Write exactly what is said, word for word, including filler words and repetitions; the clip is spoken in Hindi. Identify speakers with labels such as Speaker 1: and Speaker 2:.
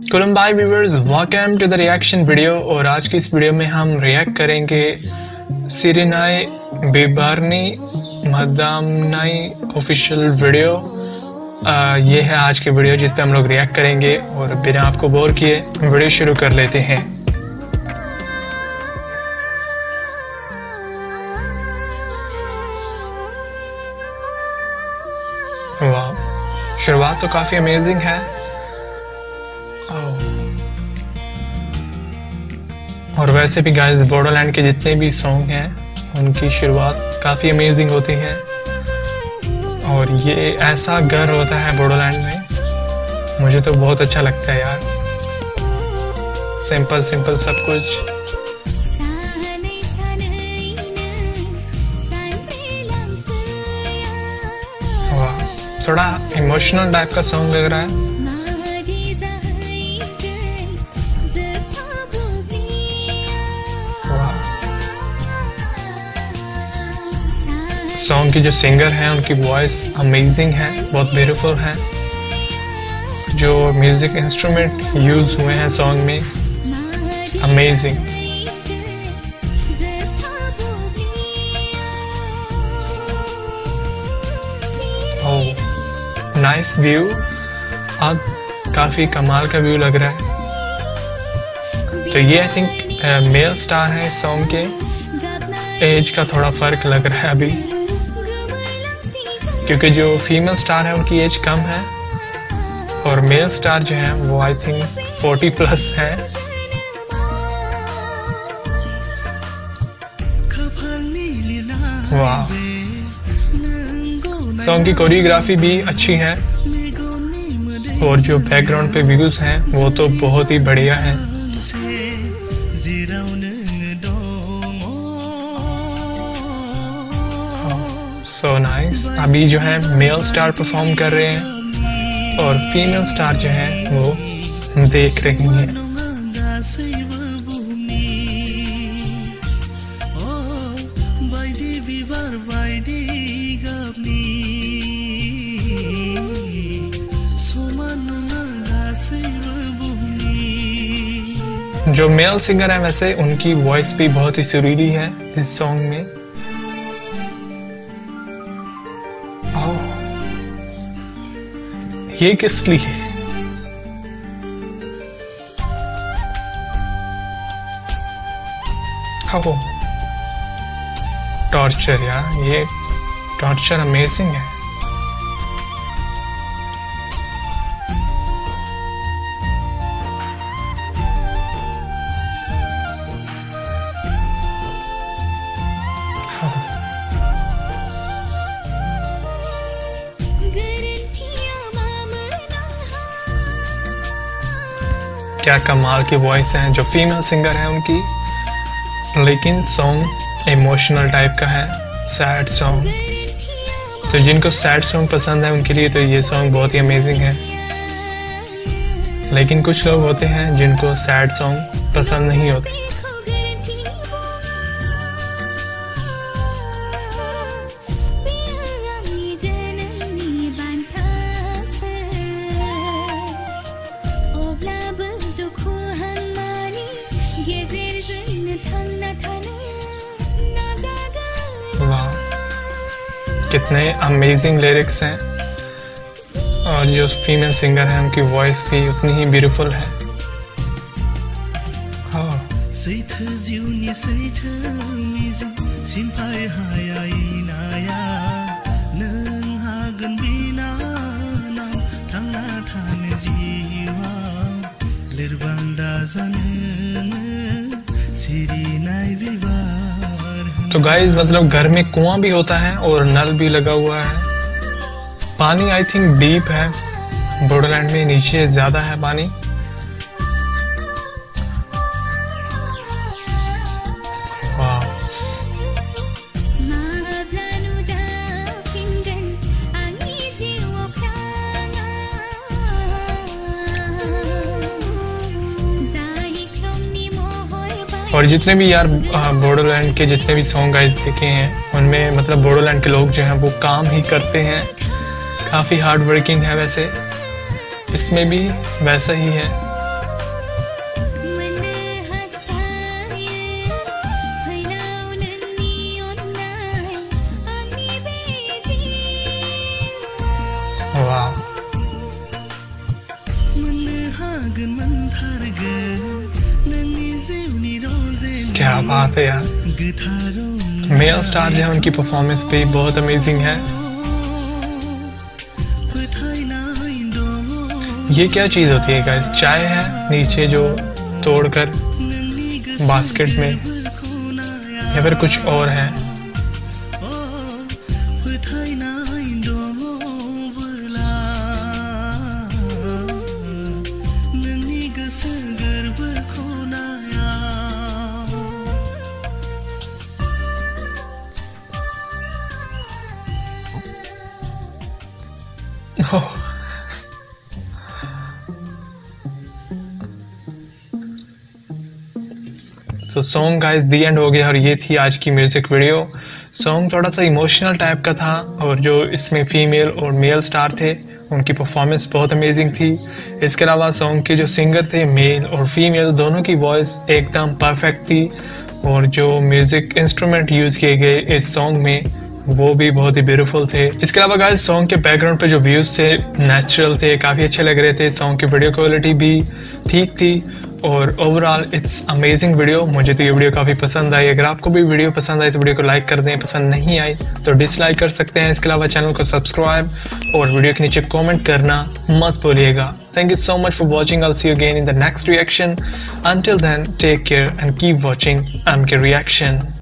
Speaker 1: कुलम्बाई viewers, welcome to the reaction video. और आज की इस वीडियो में हम रिएक्ट करेंगे सिरिनाई बेबारनी मदामनाई ऑफिशियल वीडियो। आ, ये है आज की वीडियो जिस पे हम लोग रिएक्ट करेंगे और बिना आपको बोर किए वीडियो शुरू कर लेते हैं। वाह, शुरुआत तो काफ़ी अमेजिंग है। और वैसे भी गाइस बॉडोलैंड के जितने भी सॉन्ग हैं उनकी शुरुआत काफ़ी अमेजिंग होती है। और ये ऐसा घर होता है बॉडोलैंड में, मुझे तो बहुत अच्छा लगता है यार। सिंपल सिंपल सब कुछ। वाह, थोड़ा इमोशनल टाइप का सॉन्ग लग रहा है। सॉन्ग की जो सिंगर हैं उनकी वॉइस अमेजिंग है, बहुत ब्यूटीफुल है। जो म्यूजिक इंस्ट्रूमेंट यूज हुए हैं सॉन्ग में, अमेजिंग। ओह, नाइस व्यू। अब काफ़ी कमाल का व्यू लग रहा है। तो ये आई थिंक मेल स्टार है इस सॉन्ग के। एज का थोड़ा फर्क लग रहा है अभी, क्योंकि जो फीमेल स्टार है उनकी एज कम है और मेल स्टार जो है वो आई थिंक फोर्टी प्लस है। वाह, सॉन्ग की कोरियोग्राफी भी अच्छी है और जो बैकग्राउंड पे व्यूज हैं वो तो बहुत ही बढ़िया है। So so nice nice. अभी जो है मेल स्टार परफॉर्म कर रहे हैं और फीमेल स्टार जो है वो देख रही हैं। जो मेल सिंगर है वैसे उनकी वॉइस भी बहुत ही सुरीली है इस सॉन्ग में। ये किस लिए? ओ, टॉर्चर यार, ये टॉर्चर अमेजिंग है। क्या कमाल की वॉइस है जो फीमेल सिंगर है उनकी। लेकिन सॉन्ग इमोशनल टाइप का है, सैड सॉन्ग। तो जिनको सैड सॉन्ग पसंद है उनके लिए तो ये सॉन्ग बहुत ही अमेजिंग है। लेकिन कुछ लोग होते हैं जिनको सैड सॉन्ग पसंद नहीं होते। कितने अमेजिंग लिरिक्स हैं और जो फीमेल सिंगर है उनकी वॉइस भी उतनी ही ब्यूटीफुल है। तो गाइस मतलब घर में कुआं भी होता है और नल भी लगा हुआ है। पानी आई थिंक डीप है, बॉडोलैंड में नीचे ज्यादा है पानी। और जितने भी यार बॉडोलैंड के जितने भी सॉन्ग गाइस देखे हैं उनमें मतलब बॉडोलैंड के लोग जो हैं वो काम ही करते हैं, काफ़ी हार्ड वर्किंग है। वैसे इसमें भी वैसा ही है। क्या बात है यार, मेल स्टार जो है उनकी परफॉर्मेंस भी बहुत अमेजिंग है। ये क्या चीज़ होती है गाइस? चाय है नीचे जो तोड़कर बास्केट में, या फिर कुछ और है? Oh so song guys the end हो गया, और ये थी आज की म्यूज़िक वीडियो। सॉन्ग थोड़ा सा इमोशनल टाइप का था, और जो इसमें फीमेल और मेल स्टार थे उनकी परफॉर्मेंस बहुत अमेजिंग थी। इसके अलावा सॉन्ग के जो सिंगर थे मेल और फीमेल दोनों की वॉइस एकदम परफेक्ट थी, और जो म्यूज़िक इंस्ट्रूमेंट यूज़ किए गए इस सॉन्ग में वो भी बहुत ही ब्यूटीफुल थे। इसके अलावा गाइस सॉन्ग के बैकग्राउंड पे जो व्यूज़ थे नेचुरल थे, काफ़ी अच्छे लग रहे थे। सॉन्ग की वीडियो क्वालिटी भी ठीक थी, और ओवरऑल इट्स अमेजिंग वीडियो। मुझे तो ये वीडियो काफ़ी पसंद आई। अगर आपको भी वीडियो पसंद आई तो वीडियो को लाइक कर दें, पसंद नहीं आई तो डिसलाइक कर सकते हैं। इसके अलावा चैनल को सब्सक्राइब और वीडियो के नीचे कमेंट करना मत भूलिएगा। Thank you so much for watching. I'll see you again in the next reaction. Until then, take care and keep watching M K Reaction.